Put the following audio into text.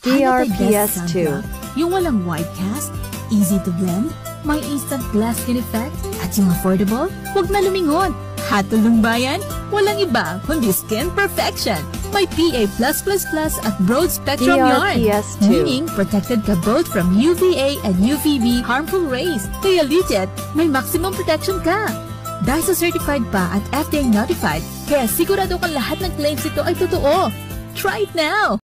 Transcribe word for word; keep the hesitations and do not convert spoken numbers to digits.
D R P S two. Yung walang white cast, easy to blend, may instant glass skin effect, at yung affordable, huwag na lumingon. Hatulong bayan, walang iba kundi skin perfection. May P A plus plus plus at broad spectrum yarn. D R P S two. Meaning protected ka both from U V A and U V B harmful rays. Kaya legit, may maximum protection ka. Dahil sa certified pa at F D A notified, kaya sigurado kang lahat ng claims ito ay totoo. Try it now!